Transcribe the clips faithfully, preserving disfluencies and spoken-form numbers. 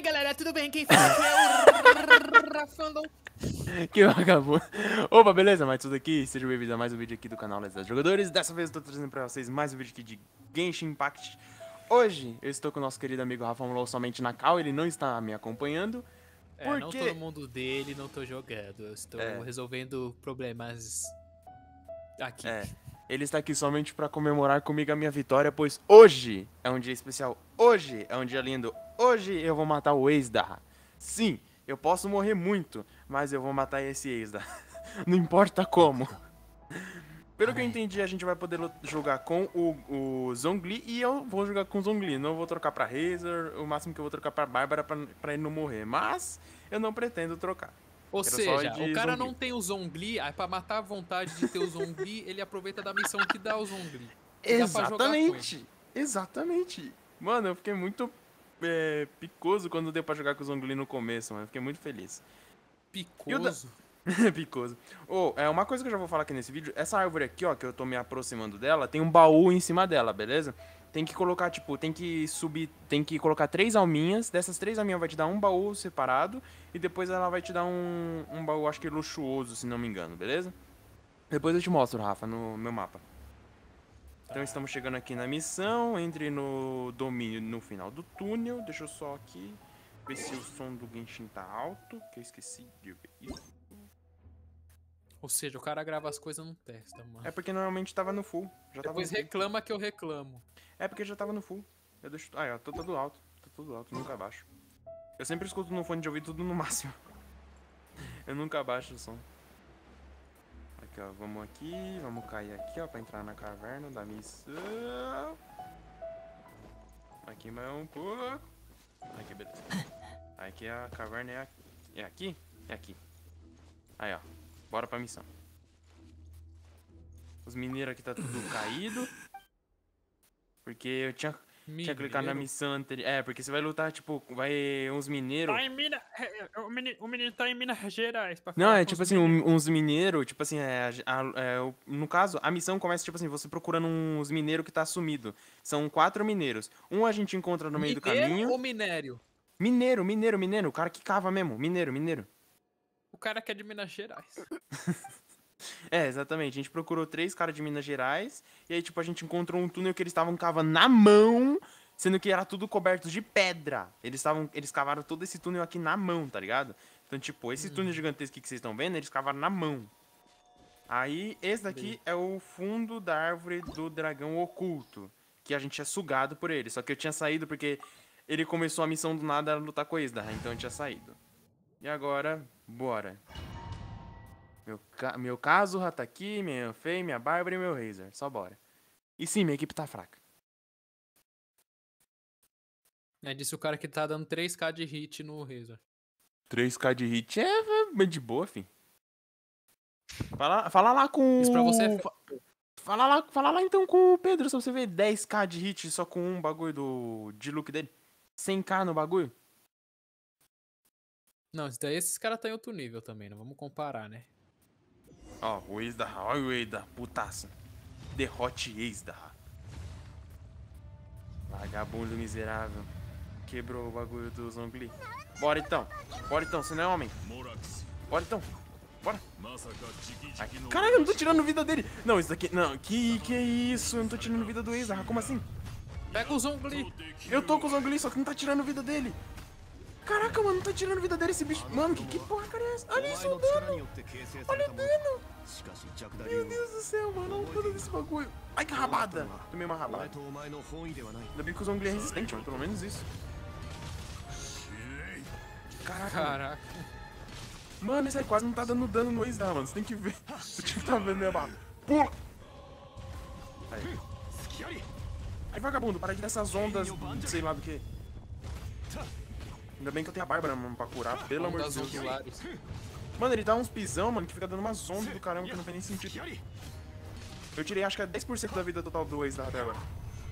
galera, tudo bem? Quem fala aqui é o Rafandom. Que vagabundo. Opa, beleza? Mais tudo aqui. Sejam bem-vindos a mais um vídeo aqui do canal Let's Dance Jogadores. Dessa vez eu tô trazendo pra vocês mais um vídeo aqui de Genshin Impact. Hoje eu estou com o nosso querido amigo Rafa Mulou somente na call, ele não está me acompanhando. É, Por não quê? tô no mundo dele, não tô jogando. Eu estou É. resolvendo problemas aqui. É, ele está aqui somente pra comemorar comigo a minha vitória, pois hoje é um dia especial. Hoje é um dia lindo. Hoje eu vou matar o ex-da. Sim, eu posso morrer muito, mas eu vou matar esse ex-da. Não importa como. Pelo que eu entendi, a gente vai poder jogar com o, o Zhongli e eu vou jogar com o Zhongli. Não vou trocar pra Razor, o máximo que eu vou trocar pra Bárbara pra, pra ele não morrer. Mas eu não pretendo trocar. Ou Quero seja, só de o cara Zhongli. não tem o Zhongli, aí pra matar a vontade de ter o Zhongli, ele aproveita da missão que dá o Zhongli. E dá pra jogar com ele. Exatamente, exatamente. Mano, eu fiquei muito é, picoso quando deu pra jogar com o Zhongli no começo, mano. Eu fiquei muito feliz. Picoso. Picoso. Oh, é uma coisa que eu já vou falar aqui nesse vídeo. Essa árvore aqui, ó, que eu tô me aproximando dela, tem um baú em cima dela, beleza? Tem que colocar, tipo, tem que subir, tem que colocar três alminhas. Dessas três alminhas vai te dar um baú separado. E depois ela vai te dar um, um baú, acho que luxuoso, se não me engano, beleza? Depois eu te mostro, Rafa, no meu mapa. Então estamos chegando aqui na missão. Entre no domínio no final do túnel. Deixa eu só aqui ver se o som do Genshin tá alto, que eu esqueci de ver isso. Ou seja, o cara grava as coisas não testa, mano. É porque normalmente tava no full. Já tava Depois no full. reclama que eu reclamo. É porque já tava no full. Eu deixo. Ah, ó, tô todo alto. Tô todo alto, nunca abaixo. Eu sempre escuto no fone de ouvido tudo no máximo. Eu nunca abaixo o som. Aqui, ó. Vamos aqui. Vamos cair aqui, ó. Pra entrar na caverna da missão. Aqui mais um pouco. Aqui, beleza. Aqui a caverna é aqui. É aqui? É aqui. Aí, ó. Bora pra missão. Os mineiros aqui tá tudo caído. Porque eu tinha, tinha clicado na missão anterior. É, porque você vai lutar, tipo, vai uns mineiros. Tá em Minas. O menino, o menino tá em Minas Gerais. Pra Não, falar é com tipo os assim, mineiros. um- uns mineiros, tipo assim, é, a- é, o- no caso, a missão começa, tipo assim, você procurando uns mineiros que tá sumido. São quatro mineiros. Um a gente encontra no meio do Mineiro caminho. ou minério? Mineiro, mineiro, mineiro. O cara que cava mesmo. Mineiro, mineiro. O cara que é de Minas Gerais. É, exatamente. A gente procurou três caras de Minas Gerais. E aí, tipo, a gente encontrou um túnel que eles estavam cavando na mão. Sendo que era tudo coberto de pedra. Eles estavam, eles cavaram todo esse túnel aqui na mão, tá ligado? Então, tipo, esse túnel gigantesco que vocês estão vendo, eles cavaram na mão. Aí, esse daqui é o fundo da árvore do dragão oculto. Que a gente é sugado por ele. Só que eu tinha saído porque ele começou a missão do nada a lutar com Esdar. Então eu tinha saído. E agora, bora. Meu, ca... meu Kazuha tá aqui, minha Fei, minha Bárbara e meu Razor. Só bora. E sim, minha equipe tá fraca. É, disse o cara que tá dando três K de hit no Razor. três K de hit é é de boa, fim. Fala, fala lá com... Isso pra você é... Fa- Fala lá, fala lá então com o Pedro, se você ver dez K de hit só com um bagulho do... de look dele. cem K no bagulho. Não, isso daí esses caras tá em outro nível também, não vamos comparar, né? Ó, o Esdar, olha o Esdar, putaça. Derrote Esdar. Vagabundo miserável. Quebrou o bagulho do Zhongli. Bora então, bora então, você não é homem. Bora então, bora. Ai, caralho, eu não tô tirando vida dele. Não, isso daqui, não, que que é isso? Eu não tô tirando vida do Esdar, como assim? Pega o Zhongli! Eu tô com o Zhongli, só que não tá tirando vida dele. Caraca, mano, não tá tirando vida dele esse bicho. Mano, que, que porra cara é essa? Olha isso, o dano. Olha o dano. Meu Deus do céu, mano. Olha o dano desse bagulho. Ai, que rabada. Tomei uma rabada. Ainda bem que o Zhongli é resistente, mano. Pelo menos isso. Caraca, mano. Caraca. Mano, isso aí quase não tá dando dano no Esdar, mano. Você tem que ver. Você tinha que tá vendo minha barra. Pula. Aí. Aí, vagabundo, para de dar essas ondas, sei lá do que. Ainda bem que eu tenho a Bárbara, mano, pra curar, pelo amor de Deus. Ongulares. Mano, ele dá uns pisão, mano, que fica dando umas ondas do caramba que não tem nem sentido. Eu tirei acho que é dez por cento da vida total do Esdar até agora.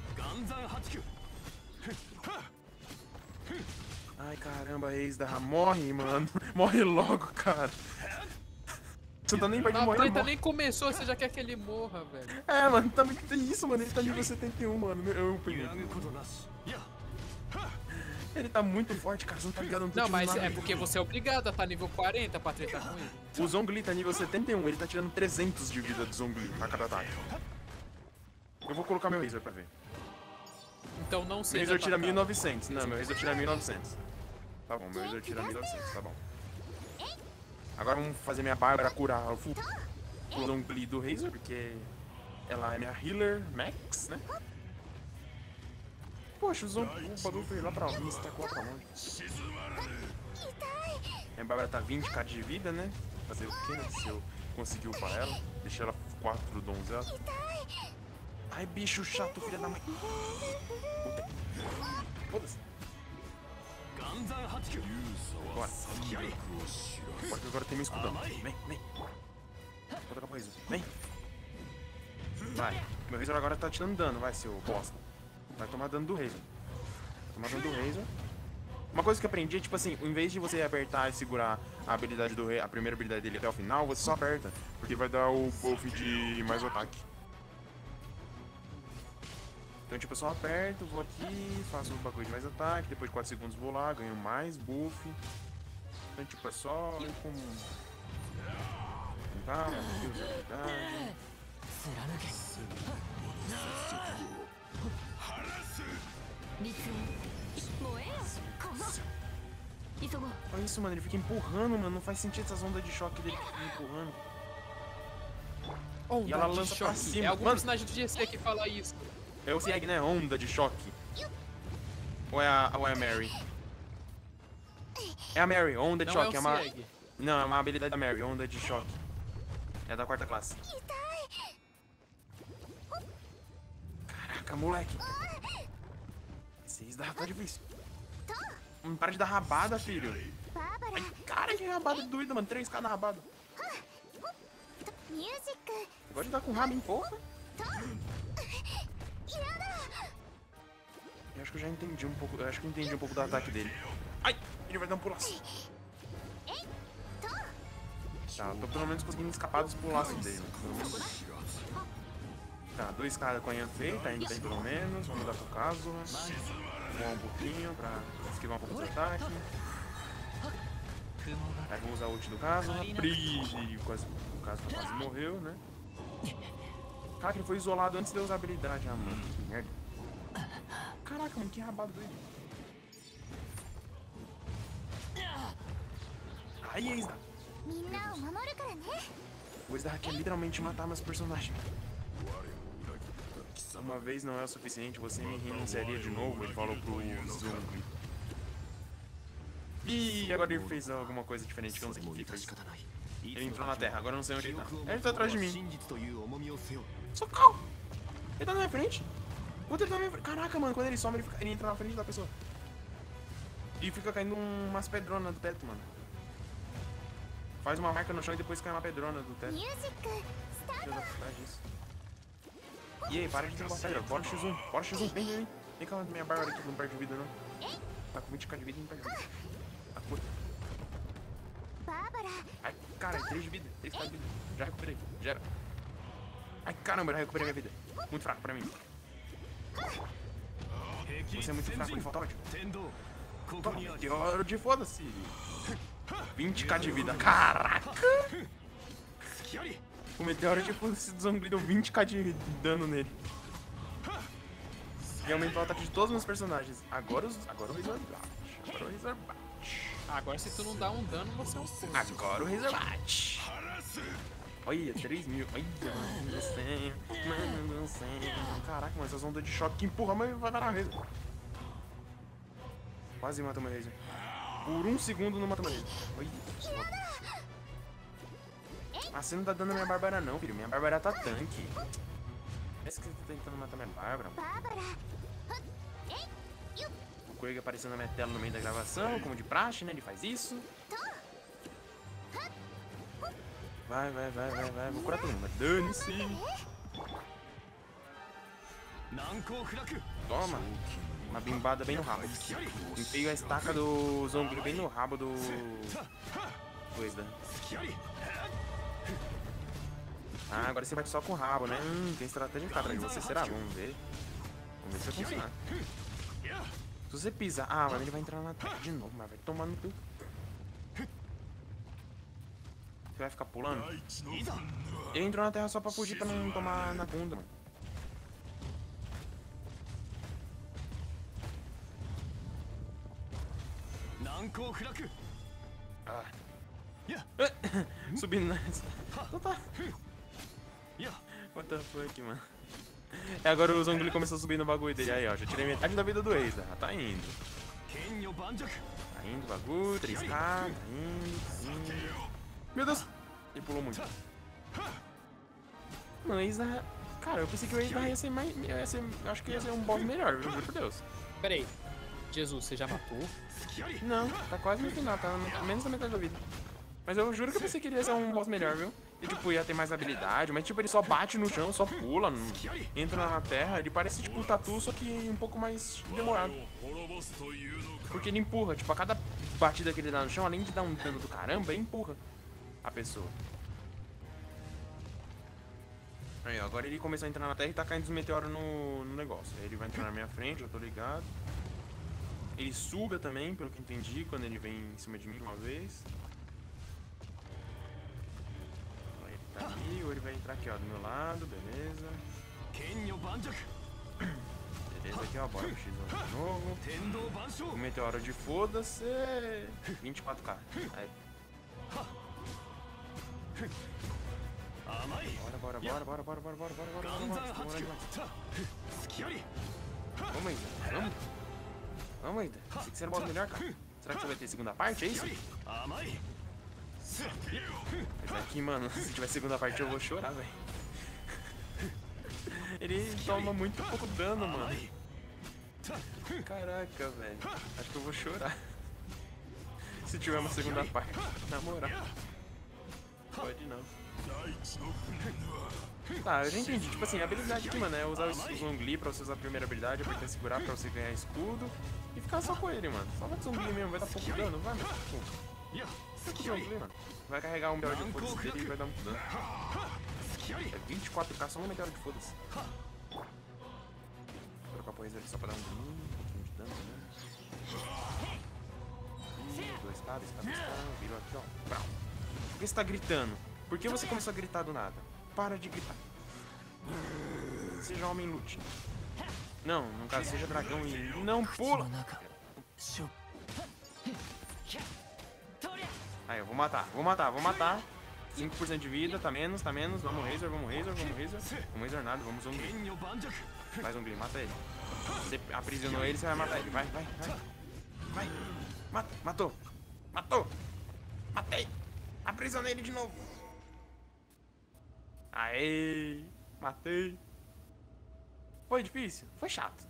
Ai, caramba, Esdar, morre, mano. Morre logo, cara. Você tá nem perto de A morrer, treta morre. nem começou, você já quer que ele morra, velho. É, mano, também tem isso, mano. Ele tá nível setenta e um, mano. Eu peguei. Ele tá muito forte, cara. Você não tá ligado, não tô Não, tirando mas nada. é porque você é obrigado a estar nível quarenta pra tretar com ele. O Zhongli tá nível setenta e um, ele tá tirando trezentos de vida do Zhongli a cada ataque. Eu vou colocar meu Razor pra ver. Então não Meu seja Razor tira atacado. mil e novecentos. Não, meu Razor tira mil e novecentos. Tá bom, meu Razor tira mil e novecentos, tá bom. Agora vamos fazer minha Bárbara curar o full Zhongli do Razor, porque ela é minha healer max, né? Poxa, o Zhongli, o bagulho foi lá pra longe, tá lá pra longe. Minha Bárbara tá vinte k de vida, né? Fazer o quê, né? Se eu conseguir upar ela, deixar ela quatro donzela. Ai, bicho chato, filha da mãe. Puta. Foda-se. Bora. Bora que agora tem meu escudão. Vem, vem. Vou tocar pro Razor. Vem. Vai. Meu Razor agora tá te dando dano, vai, seu bosta. Vai tomar dano do Razor. Vai tomar dano do Razor. Uma coisa que eu aprendi é, tipo assim, em vez de você apertar e segurar a habilidade do rei, a primeira habilidade dele até o final, você só aperta. Porque vai dar o buff de mais ataque. Então, tipo, eu só aperto, vou aqui, faço o bagulho de mais ataque, depois de quatro segundos vou lá, ganho mais buff. Então, tipo, é só ir com... com calma, aqui, usa habilidade. Olha isso, mano, ele fica empurrando, mano, não faz sentido essas ondas de choque dele empurrando. Onda E ela de lança pra choque. cima. É algum Mano, personagem do G C que fala isso. é o Sieg, né? Onda de choque. Ou é a, ou é a Mary? É a Mary, onda de Não é choque. o É uma... Sieg. Não, é uma habilidade da Mary, onda de choque. É da quarta classe. Caraca, moleque. Seis da tá difícil. Não para de dar rabada, filho. Ai, cara, que rabada doida, mano. três K na rabada. Gosta de dar com rabo em porra? Eu acho que eu já entendi um pouco. Eu acho que eu entendi um pouco do ataque dele. Ai, ele vai dar um pulaço. Tá, eu tô pelo menos conseguindo escapar dos pulaços dele. Pelo menos. Tá, dois K com a Ian Fei, tá indo bem pelo menos. Vamos dar pro caso. Voar um pouquinho pra esquivar um pouco do ataque. Aí vou usar o ult do caso. Pri, quase, o caso quase morreu, né? Caraca, ele foi isolado antes de eu usar a habilidade. Ah, mano, que merda. Caraca, mano, que rabado dele. Ai, Eisda. O Eisda quer literalmente matar meus personagens. Uma vez não é o suficiente, você me renunciaria de novo, ele falou pro Zhongli. Ih, agora ele fez alguma coisa diferente que eu não sei o que fez. Ele entrou na terra, agora eu não sei onde ele tá. Ele tá atrás de mim. Socorro! Ele tá na minha frente. Quando ele tá na minha frente. Caraca, mano, quando ele some, ele, fica... ele entra na frente da pessoa. E fica caindo umas pedronas do teto, mano. Faz uma marca no chão e depois cai uma pedrona do teto. E aí, para de derrubar pedra. Bora X um, bora X um, vem, vem, vem. Vem cá, minha Bárbara aqui, não perde vida, não. Tá com vinte K de vida e não perde vida. Tá curto. Ai, cara, três de vida, três K de vida. Já recuperei, já era. Ai, caramba, já recuperei minha vida. Muito fraco pra mim. Você é muito fraco, ele falta ódio. Toma, meteoro de foda-se. vinte K de vida, caraca. O meteoro de foda-se do Zhongli deu vinte K de dano nele. E aumentou o ataque de todos os meus personagens. Agora, os, agora o Razor bate. Agora o Razor bate. Agora se tu não dá um dano, você é um fogo. Agora o Razor bate. Olha, três mil. Olha, mano do céu. Mano do céu. Caraca, mano, essas ondas de choque que empurra, mas vai dar a Razor. Quase mata o meu Razor. Por um segundo não mata o meu Razor. Olha. Ah, você não tá dando a minha Bárbara não, filho. Minha Bárbara tá tanque. Parece que você tá tentando matar minha Bárbara. O Coelho apareceu na minha tela no meio da gravação, como de praxe, né? Ele faz isso. Vai, vai, vai, vai, vai. Vou curar todo mundo. Dane-se. Toma. Uma bimbada bem no rabo. Enfio a estaca do Zhongli bem no rabo do... do Eisda. Ah, agora você bate só com o rabo, né? Hum, tem estratégia atrás de você, será? Vamos ver. Vamos ver se vai funcionar. Se você pisar... Ah, mano, ele vai entrar na terra de novo, mas vai tomar no teu... Você vai ficar pulando? Ele entrou na terra só pra fugir pra não tomar na bunda, mano. Ah. Subindo nessa. Então tá. What the fuck, mano. É, agora o Zhongli começou a subir no bagulho dele. Aí, ó, já tirei metade da vida do ex, né? Tá indo. Tá indo o bagulho, três K, tá indo, tá indo. Meu Deus! Ele pulou muito. Mano, o ex da... Cara, eu pensei que o ex da ia ser mais... Ia ser... Eu acho que ia ser um boss melhor, eu juro por Deus. Pera aí. Jesus, você já matou? Não, tá quase no final, tá menos da metade da vida. Mas eu juro que eu pensei que ele ia ser um boss melhor, viu? E tipo, ia ter mais habilidade, mas tipo, ele só bate no chão, só pula, não... entra na terra. Ele parece tipo o Tatu, só que um pouco mais demorado. Porque ele empurra, tipo, a cada batida que ele dá no chão, além de dar um dano do caramba, ele empurra a pessoa. Aí, ó, agora ele começou a entrar na terra e tá caindo os meteoros no, no negócio. Aí ele vai entrar na minha frente, eu tô ligado. Ele suga também, pelo que entendi, quando ele vem em cima de mim uma vez. Ele tá ali, ou ele vai entrar aqui, ó, do meu lado, beleza. Beleza, aqui, ó, bora pro X um de novo. O meteoro de foda-se. vinte e quatro K. Aí. Bora, bora, bora, bora, bora, bora, bora, bora, bora, bora, bora, bora demais. Vamos aí, vamos. Vamos aí, sei que você não bota melhor, cara. Será que você vai ter segunda parte, é isso? Mas aqui, mano, se tiver segunda parte eu vou chorar, velho. Ele toma muito pouco dano, mano. Caraca, velho. Acho que eu vou chorar. Se tiver uma segunda parte, na moral. Pode não. Tá, eu já entendi. Tipo assim, a habilidade aqui, mano, é usar o Zhongli pra você usar a primeira habilidade, apertar segurar pra você ganhar escudo. E ficar só com ele, mano. Só vai de Zhongli mesmo, vai dar pouco dano, vai, mano. Vai de Zhongli, mano. Vai carregar um meteoro de foda-se dele e vai dar muito dano. É vinte e quatro K só um meteoro de foda-se. Vou trocar por ele só pra dar um pouquinho de dano, né? Ih, dois K, dois K, dois K. Virou aqui, ó. Por que você tá gritando? Por que você começou a gritar do nada? Para de gritar. Seja homem, lute. Não, no caso, seja dragão e não pula. Aí, eu vou matar, vou matar, vou matar. cinco por cento de vida, tá menos, tá menos. Vamos Razor, vamos Razor, vamos Razor. Vamos Razor nada, vamos Zhongli. Vai Zhongli, mata ele. Você aprisionou ele, você vai matar ele. Vai, vai, vai. Vai. Mata, matou. Matou. Matei. Aprisionei ele de novo. Aê. Matei. Foi difícil? Foi chato.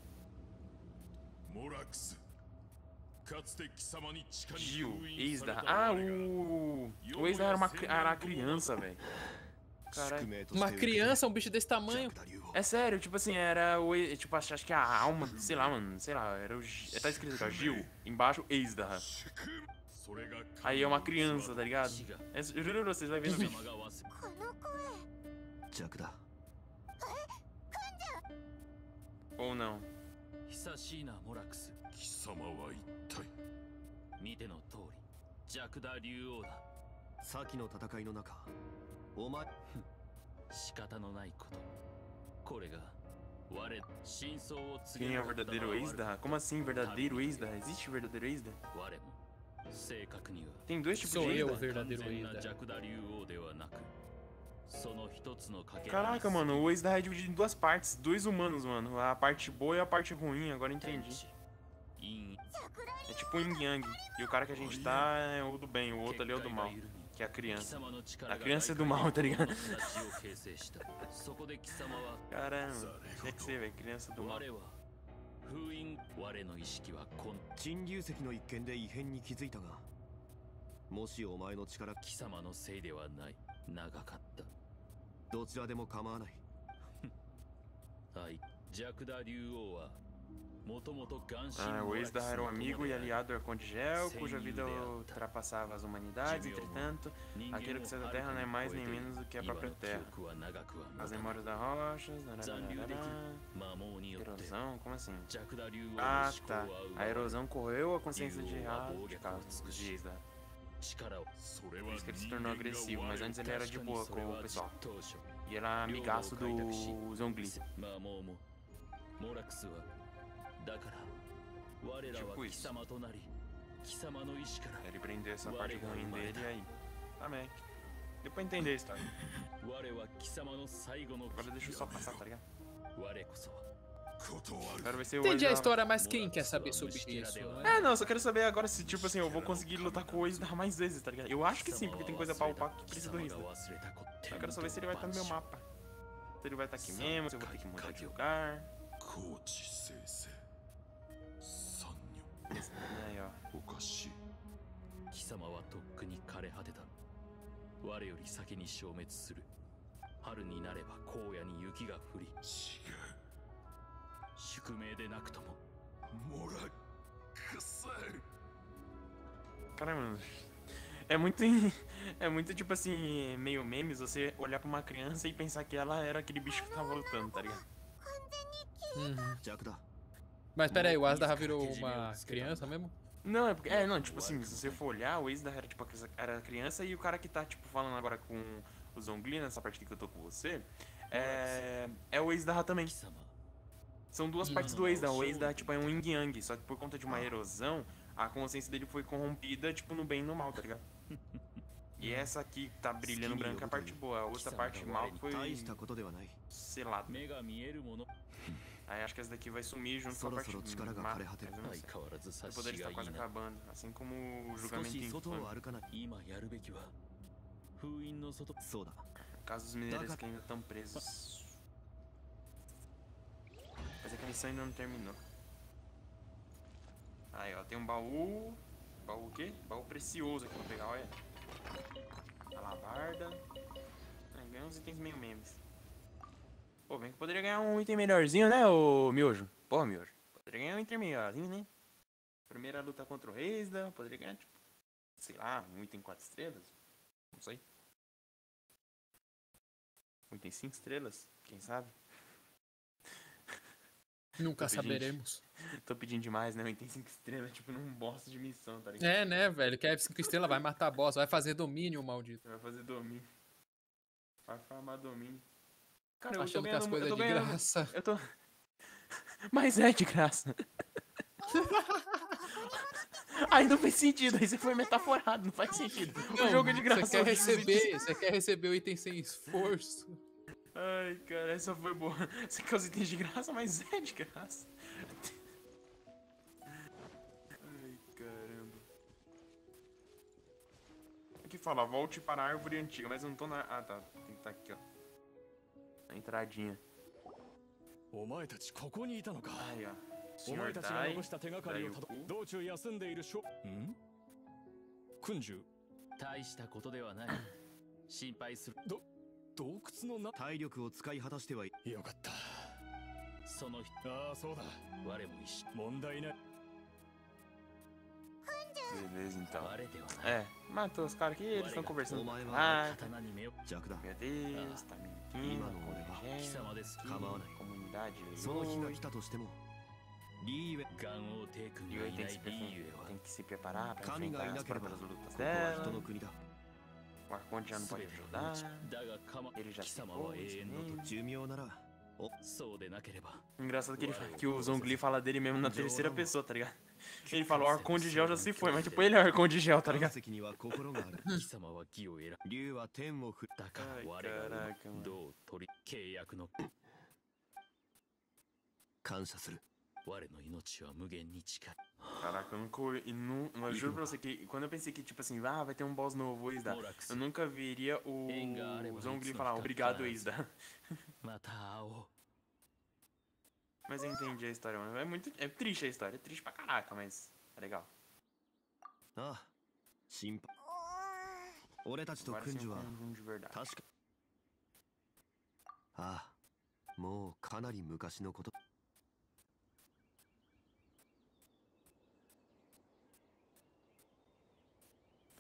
Gil, ex da... Ah, o... O ex da era uma era criança, velho. Caralho. Uma criança, um bicho desse tamanho? É sério, tipo assim, era o... Tipo, acho que a alma, sei lá, mano, sei lá, era o... Tá escrito aqui, ó, Gil, embaixo, ex da... Aí é uma criança, tá ligado? É, eu juro pra vocês, vai ver no vídeo. Ou não. 見ての通り、ジャクダ竜王だ。先の戦いの中、お前、仕方のないこと。これが我真相を告 Quem げ é る o verdadeiro ex da? Como assim verdadeiro ex da? Existe verdadeiro ex da? 我も正確には Tem dois tipos Sou de eu o ex da? verdadeiro 完全 ex なジ da. ャクダ竜王ではなく、その一つのかけら Caraca, mano, o ex da é dividido em duas partes. Dois humanos, mano. A parte boa e a parte ruim, agora entendi. É tipo um yin yang. E o cara que a gente tá é o do bem, o outro ali é o do mal. Que é a criança. A criança é do mal, tá ligado? Caramba, tinha que ser, velho. Criança do mal. 封印我の意識はこん陳流石の一件で異変に気づいたが、もしお前の力貴様のせいではない。長かった。 どちらでも構わない。 はい、ジャクダ竜王は Ah, o Eisda era um amigo e aliado do Arconde Gel, cuja vida ultrapassava as humanidades. Entretanto, aquilo que sai da Terra não é mais nem menos do que a própria Terra. As memórias das rochas... Erosão? Como assim? Ah, tá. A erosão corroeu a consciência de Ra, de caso de Eisda. Por isso que ele se tornou agressivo, mas antes ele era de boa com o pessoal. E era amigaço do Zhongli. Tipo isso. Ele prendeu essa parte ruim dele e aí. Também. Deu pra entender a história. Agora deixa eu só passar, tá ligado? Agora vai ser o Entendi a Eisda- história, mas quem quer saber sobre isso? Não é? É, não, só quero saber agora se, tipo assim, eu vou conseguir lutar com o Eisda mais vezes, tá ligado? Eu acho que sim, porque tem coisa pra upar que precisa do Eisda. Eu quero saber se ele vai estar no meu mapa. Se ele vai estar aqui mesmo, se eu vou ter que mudar de lugar. Aí, ó. 貴様はとっくに枯れ果てた。我より先に消滅する。春になれば荒野に雪が降り。宿命でなくとも。 Caramba, é muito, em- é muito tipo assim, meio memes você olhar pra uma criança e pensar que ela era aquele bicho que tava lutando, tá ligado? Uhum. 弱だ Mas pera aí, o Asda virou uma criança mesmo? Não, é porque, é, não, tipo assim, se você for olhar, o Eisda era tipo, era criança e o cara que tá, tipo, falando agora com o Zhongli, nessa parte aqui que eu tô com você, é, é o Eisda também. 貴様 São duas partes do Eisda, o Eisda, tipo, é um yin yang, só que por conta de uma erosão, a consciência dele foi corrompida, tipo, no bem e no mal, tá ligado? E essa aqui que tá brilhando branca é a parte boa, a outra parte mal foi 大したことではない selada. 目が見えるもの Aí acho que essa daqui vai sumir junto com a そろ parte そろ力が má, 枯れ果てる mas eu não 相 sei. 変わらず O 察 poder しが está いい quase な acabando, assim como o 少 julgamento し外を infame. 歩かない今やるべきは封印の外そうだ No caso dos mineiros que ainda estão presos. Mas é que a missão ainda não terminou. Aí, ó, tem um baú. Baú o quê? Baú precioso aqui pra pegar, olha. Alabarda. Aí, ganhei uns itens meio memes. Pô, bem que eu poderia ganhar um item melhorzinho, né, ô Miojo? Porra, Miojo. Poderia ganhar um item melhorzinho, né? Primeira luta contra o Eisda. Poderia ganhar, tipo, sei lá, um item quatro estrelas. Não sei. Um item cinco estrelas, quem sabe? Nunca Tô pedindo- saberemos. Tô pedindo demais, né? Um item cinco estrelas, tipo, num boss de missão, tá ligado? É, né, velho? Quer cinco estrelas, vai matar boss, vai fazer domínio, maldito. Vai fazer domínio. Vai farmar domínio. Cara, eu tô Achando que as ganhando... coisas Eu é tô de ganhando... graça. Eu tô... Mas é de graça. Aí não fez sentido, aí você foi metaforado, não faz sentido. o jogo é de graça. Você quer eu fiz receber, você quer receber o item sem esforço. Ai, cara, essa foi boa. Você quer os itens de graça, mas é de graça. Ai, caramba. Aqui fala, volte para a árvore antiga, mas eu não tô na... Ah, tá. Tem que estar aqui, ó. Na entradinha. お前たちここにいたのか Aí, ó. お前 Senhor たちが Dai, 残した手がかりをたど Daiuku. 道中休んでいるしょん君主大したことではない心配する洞窟のな体力を使い果たしてはいよかったその人ああそうだ我も一緒問題ない Beleza, então. 我ではない É, matou os caras aqui, eles estão conversando. Omae wa- Ah, 刀に目を弱だ meu Deus, tá mentindo. Ima no ore wa- 貴様です Kamawanai. Comunidade その日が Leoi. 来たとしてもリーウェガン王帝君が Leoi い tem な que, い se 理 preparar, 由は tem que se preparar pra 神がい enfrentar な as ければ próprias lutas ここは dela. 人の国だ O Arconde já não pode 全てを ajudar. 持ちだがかま Ele já 貴 se 様は foi. 永遠の também. 寿命ならそうでなければ Engraçado que, ele, fala- que o Zhongli fala dele mesmo na terceira pessoa, tá ligado? Ele fala, o Arconde Gel já se foi, mas tipo, ele é o Arconde Gel, tá 岩 ligado? 石には心がある貴様は義を選ぶ竜は天を振るだからはい我がからかまどう取り契約の感謝する我の命は無限に近い Caraca, eu nunca. E nu, eu juro pra você que quando eu pensei que, tipo assim, ah, vai ter um boss novo, Eisda, eu nunca veria o Zhongli falar obrigado, Eisda. また会おう Mas eu entendi a história, mano. É muito. É triste a história, é triste pra caraca, mas é legal. ああ心配俺たちと Agora 君 sim 主 um は conjunto de verdade. 確かああもうかなり昔のこと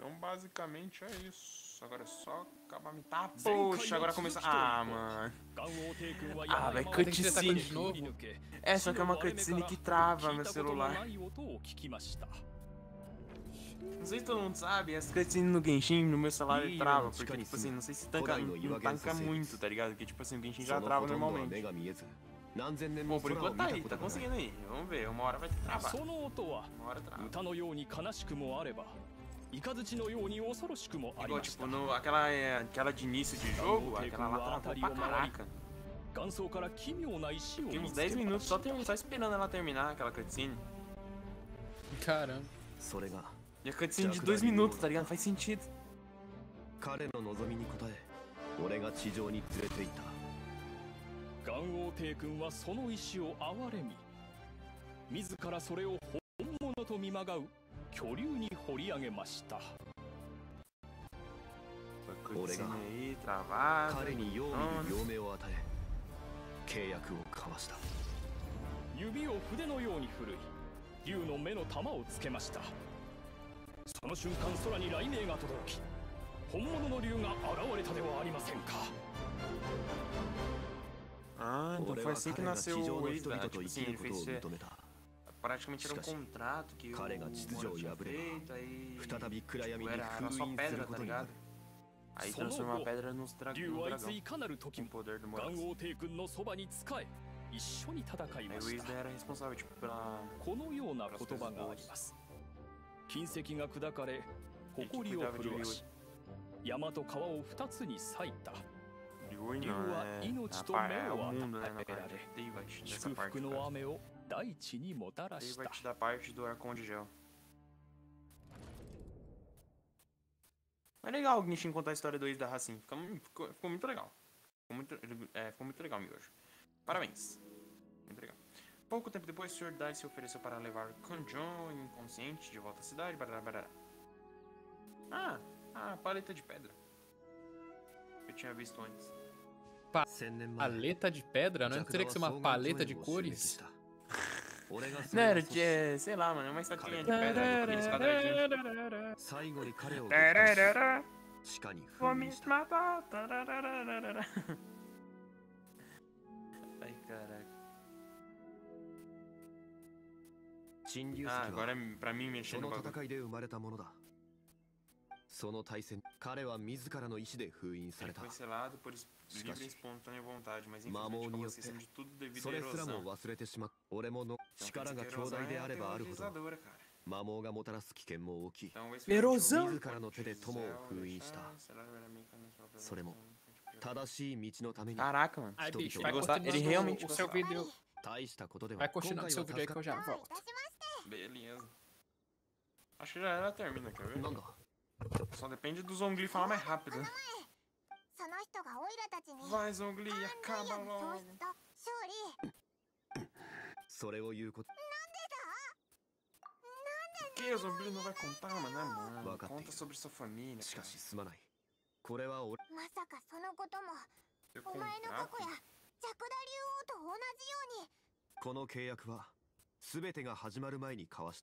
Então, basicamente, é isso. Agora é só acabar me... Tá, poxa, agora começa... Ah, mano. Ah, vai cutscene de novo. É, só que é uma cutscene que trava meu celular. Não sei se todo mundo sabe, as cutscenes no Genshin, no meu celular, ele trava. Porque, tipo assim, não sei se tanca, não tanca muito, tá ligado? Porque, tipo assim, o Genshin já trava normalmente. Bom, por enquanto tá aí, tá conseguindo aí. Vamos ver, uma hora vai travar. Uma hora trava. Igual, tipo, no, aquela, é, aquela de início de jogo, aquela lá travou pra caraca. Fiquei uns dez minutos só, term... só esperando ela terminar, aquela cutscene. Caramba. E a cutscene de dois minutos, tá ligado? Faz sentido. Cutscene aí, travada. Ah. 契約を交わした。 指を筆のように振るい、竜の目の玉をつけました。その瞬間空に雷鳴が轟き、本物の竜が現れたではありませんか。 Ah, então foi assim que nasceu o Ace da, tipo assim, ele fez praticamente era um contrato que o Mora tinha feito, aí tipo, era, era só pedra, tá ligado? Aí transformou a pedra nos dra no dragão, com o poder do Morax. Aí o Ace era responsável, tipo, pela... pelas coisas boas. 金石が砕かれ、誇りを震わし、山と川を二つに裂いた。竜は命と目を与えられ、祝福の雨を大地にもたらした。 É legal o Genshin contar a história do Ace da Racine. Ficou, ficou, ficou muito legal. Ficou muito, é, ficou muito legal, Miojo. Parabéns. Muito legal. Pouco tempo depois, o senhor Dai se ofereceu para levar Kanjon, inconsciente, de volta à cidade. Barará, barará. Ah, a paleta de pedra. Eu tinha visto antes. Paleta de pedra? Não teria que ser uma paleta de cores? Não, era de, é, sei lá, mano, é uma estatuinha de pedra, aqueles quadradinhos. Vou me matar. Ai, caraca. Ah, agora é pra mim mexer no bagulho. その対戦、彼は自らの意志で封印された。 Foi selado por livre e espontânea vontade, mas infelizmente acabou esquecendo de tudo devido à erosão. 忘れてしまう。俺もの力が強大であればあるほど、魔物がもたらす危険も大きい。 Erosão! 自らの手で友を封印した。それも正しい道のために。 Caraca, mano. Ai, bicho, Ele vai gostar, continuar ele realmente o seu gostava. vídeo. 大したことでは。 Vai continuar o seu vídeo aí que eu já volto. Beleza. Acho que já ela termina, quer ver? なんだ Só depende do Zhongli falar mais rápido, né? Vai, Zhongli, acaba logo. それを言うこと。 Por que o Zhongli não vai contar, mano? Ah, mano, conta sobre sua família. しかしすまない。これは俺。 Seu contrato? この契約は全てが始まる前に交わした。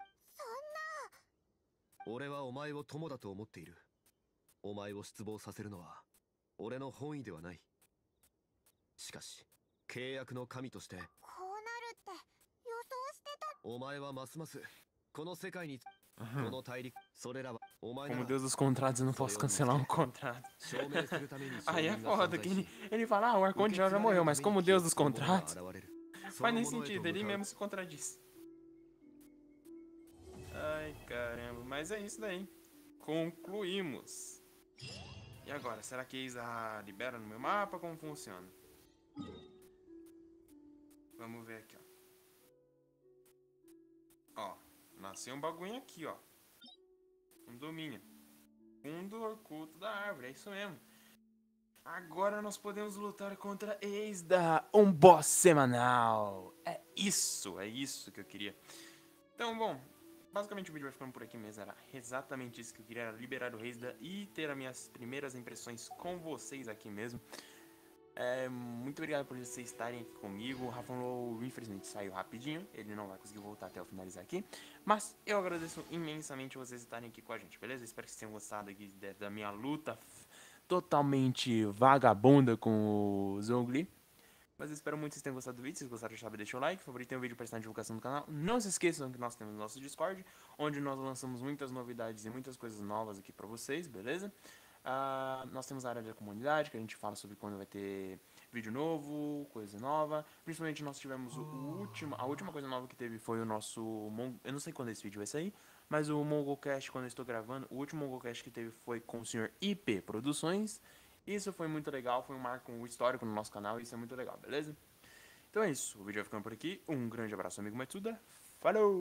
俺はお前を友だと思っている。お前を失望させるのは俺の本意ではない。しかし契約の神としてこうなるって予想してた。お前はますますこの世界にこの大陸それらはお前 Como Deus dos contratos, eu não posso cancelar um contrato. Aí é foda que ele, ele fala, ah, o Arcondial já morreu, mas como Deus dos contratos, faz nem sentido, ele mesmo se contradiz. Ai, caramba, mas é isso daí. Concluímos. E agora, será que eles a libera no meu mapa? Como funciona? Vamos ver aqui, ó. Ó, nasceu um bagulho aqui, ó. Um domínio. Fundo oculto da árvore, é isso mesmo. Agora nós podemos lutar contra ex da um boss semanal. É isso, é isso que eu queria. Então, bom, basicamente o vídeo vai ficando por aqui mesmo. Era exatamente isso que eu queria, era liberar o Reisda e ter as minhas primeiras impressões com vocês aqui mesmo. É, muito obrigado por vocês estarem aqui comigo. O Rafa Low, infelizmente, saiu rapidinho. Ele não vai conseguir voltar até eu finalizar aqui. Mas eu agradeço imensamente vocês estarem aqui com a gente, beleza? Espero que vocês tenham gostado aqui da minha luta totalmente vagabunda com o Zhongli. Mas eu espero muito que vocês tenham gostado do vídeo. Se vocês gostaram, já sabe, deixa o like. Favoritem o vídeo para estar na divulgação do canal. Não se esqueçam que nós temos o nosso Discord, onde nós lançamos muitas novidades e muitas coisas novas aqui para vocês, beleza? Uh, nós temos a área da comunidade, que a gente fala sobre quando vai ter vídeo novo, coisa nova. Principalmente nós tivemos o, o último, a última coisa nova que teve foi o nosso... Eu não sei quando esse vídeo vai sair, mas o MongolCast, quando eu estou gravando, o último MongolCast que teve foi com o senhor I P Produções. Isso foi muito legal, foi um marco histórico no nosso canal, e isso é muito legal, beleza? Então é isso, o vídeo vai ficando por aqui. Um grande abraço, amigo Matsuda. Falou!